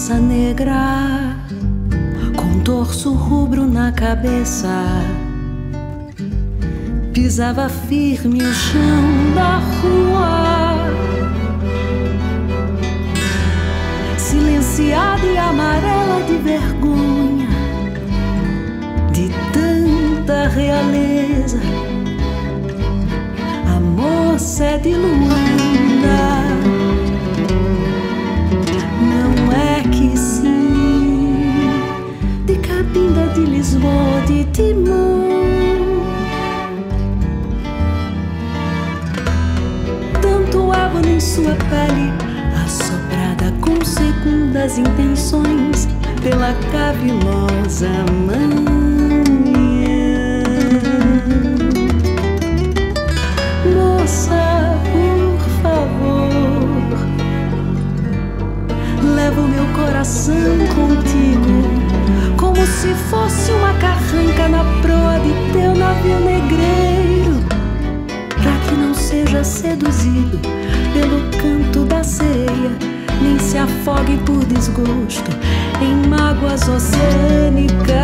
moça negra com torso rubro na cabeça pisava firme o chão da rua, silenciada e amarela de vergonha de tanta realeza. A moça é de Luanda, não é que sim, de Cabinda, de Lisboa, de Timor. Tanto ébano em sua pele, assoprada com segundas intenções pela cavilosa manhã. Moça, por favor, leva o meu coração contigo, como se fosse uma carranca na proa de teu navio negreiro, pra que não seja seduzido pelo canto da sereia, nem se afogue por desgosto em mágoas oceânicas.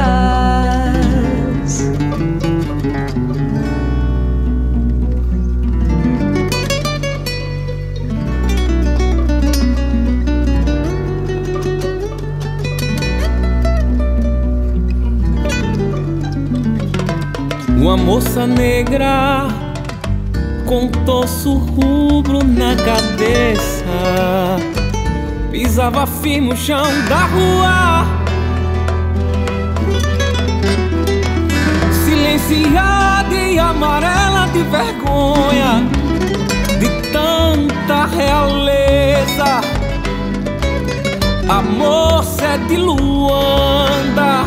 Uma moça negra com torso rubro na cabeça pisava firme o chão da rua, silenciada e amarela de vergonha de tanta realeza. A moça é de Luanda,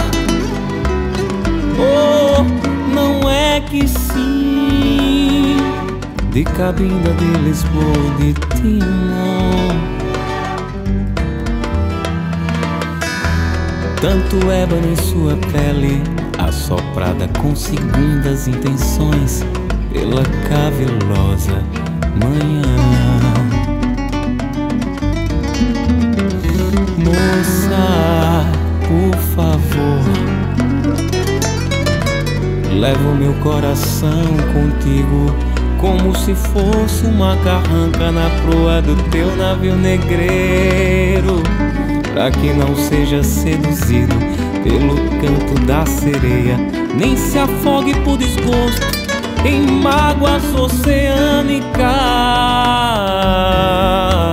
oh, não é que sim, de Cabinda, de Lisboa, de Timor. Tanto ébano em sua pele, assoprada com segundas intenções pela cavilosa manhã. Moça, por favor, leva o meu coração contigo, como se fosse uma carranca na proa do teu navio negreiro, pra que não seja seduzido pelo canto da sereia, nem se afogue por desgosto em mágoas oceânicas.